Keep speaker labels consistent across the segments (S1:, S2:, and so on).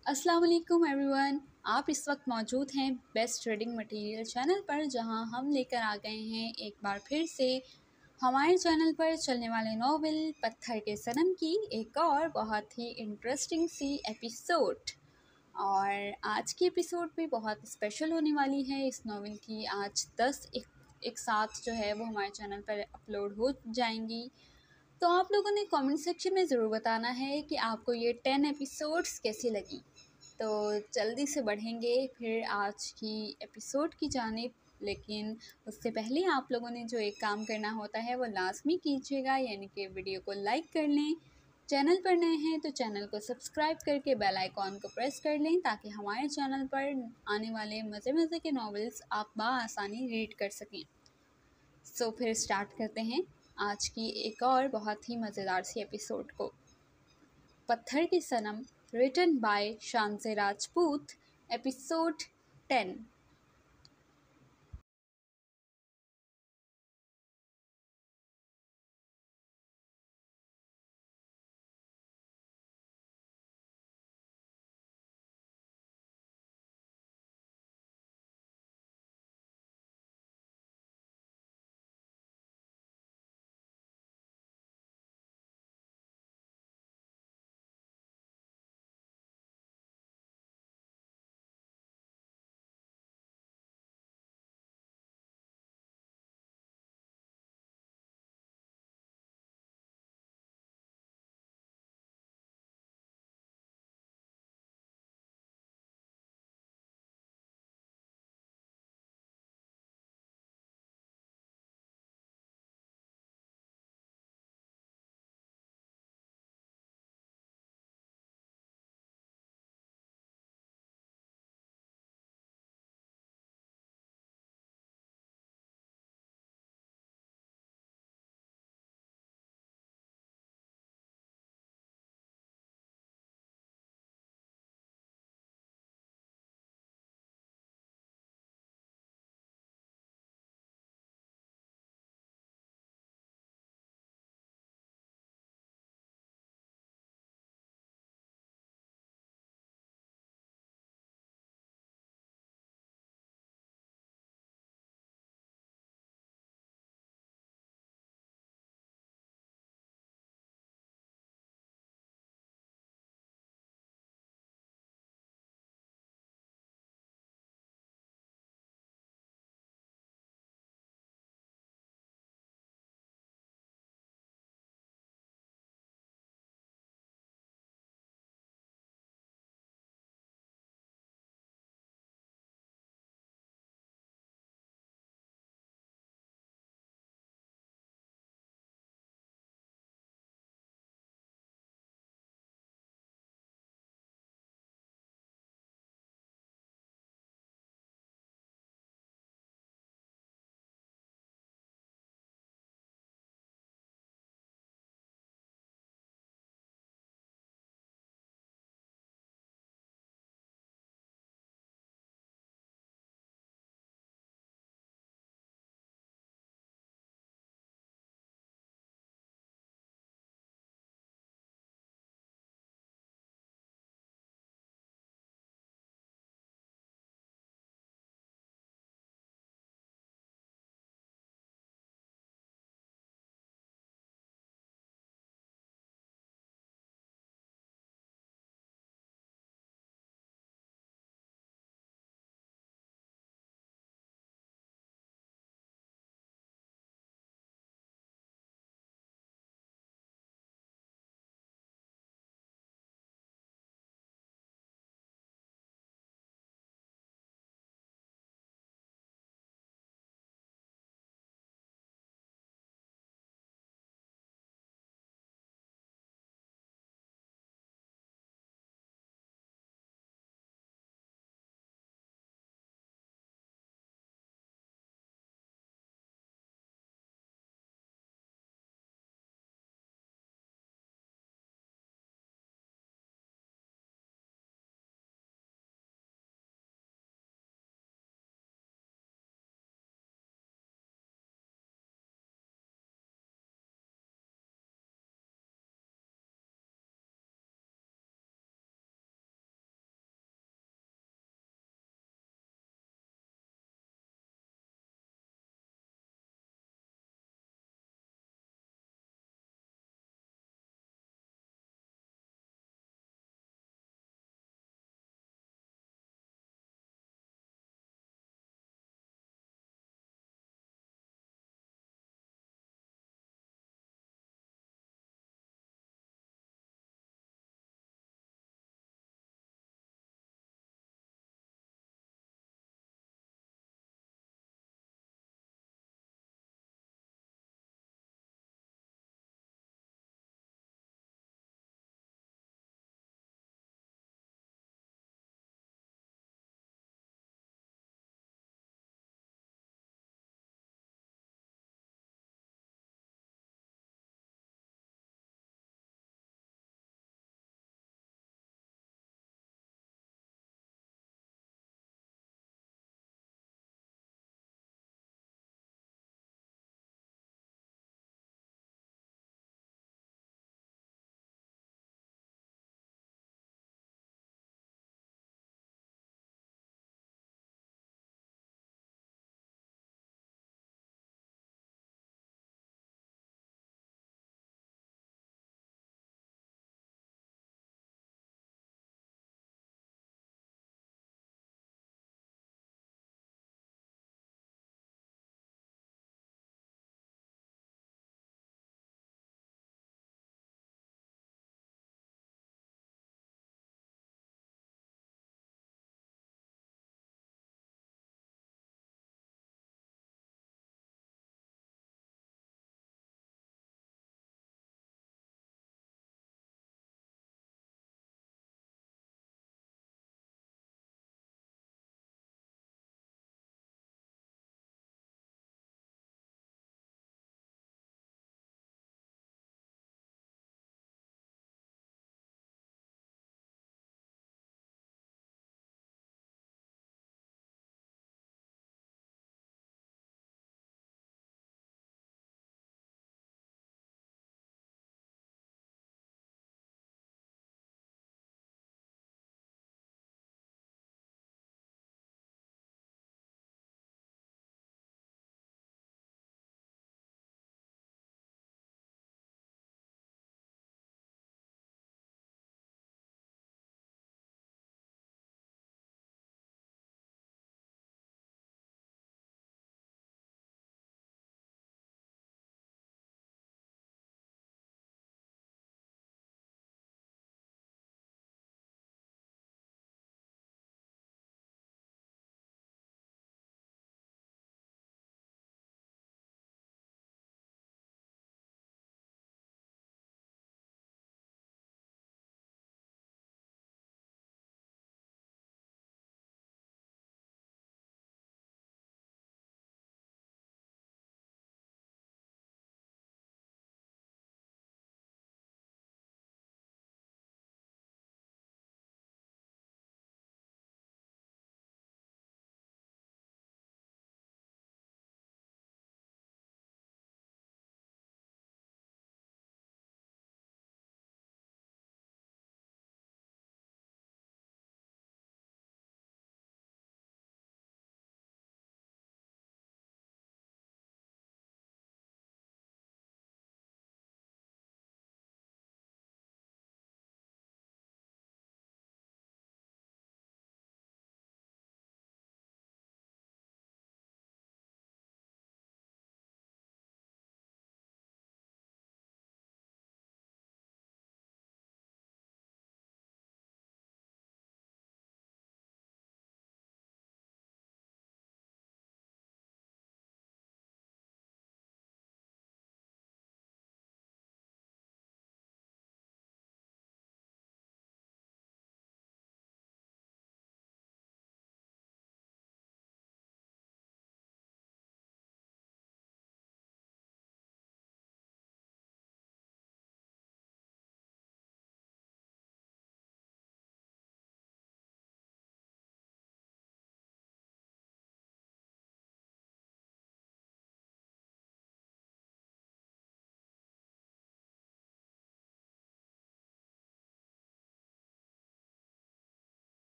S1: अस्सलाम वालेकुम एवरीवन। आप इस वक्त मौजूद हैं बेस्ट रीडिंग मटेरियल चैनल पर, जहां हम लेकर आ गए हैं एक बार फिर से हमारे चैनल पर चलने वाले नॉवेल पत्थर के सनम की एक और बहुत ही इंटरेस्टिंग सी एपिसोड। और आज की एपिसोड भी बहुत स्पेशल होने वाली है। इस नॉवेल की आज 10 एक साथ जो है वो हमारे चैनल पर अपलोड हो जाएंगी। तो आप लोगों ने कमेंट सेक्शन में ज़रूर बताना है कि आपको ये 10 एपिसोड्स कैसी लगी। तो जल्दी से बढ़ेंगे फिर आज की एपिसोड की जानिब, लेकिन उससे पहले आप लोगों ने जो एक काम करना होता है वो लाजमी कीजिएगा, यानी कि वीडियो को लाइक कर लें। चैनल पर नए हैं तो चैनल को सब्सक्राइब करके बेल आइकॉन को प्रेस कर लें, ताकि हमारे चैनल पर आने वाले मज़े मज़े के नॉवेल्स आप बआसानी रीड कर सकें। सो फिर स्टार्ट करते हैं आज की एक और बहुत ही मज़ेदार सी एपिसोड को। पत्थर की सनम, रिटन बाय शांसे राजपूत, एपिसोड 10।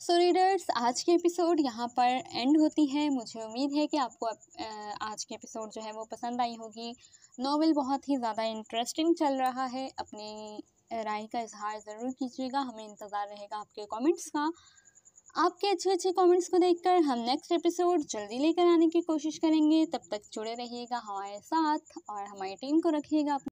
S1: सो रीडर्स, आज की एपिसोड यहाँ पर एंड होती है। मुझे उम्मीद है कि आपको आज की एपिसोड जो है वो पसंद आई होगी। नॉवेल बहुत ही ज़्यादा इंटरेस्टिंग चल रहा है। अपनी राय का इजहार ज़रूर कीजिएगा, हमें इंतज़ार रहेगा आपके कमेंट्स का। आपके अच्छे अच्छे कमेंट्स को देखकर हम नेक्स्ट एपिसोड जल्दी लेकर आने की कोशिश करेंगे। तब तक जुड़े रहिएगा हमारे साथ और हमारी टीम को रखिएगा